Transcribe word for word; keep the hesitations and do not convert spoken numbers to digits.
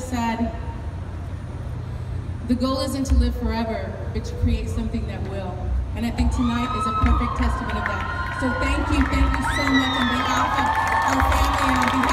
said, the goal isn't to live forever, but to create something that will. And I think tonight is a perfect testament of that. So thank you, thank you so much on behalf of our family and on behalf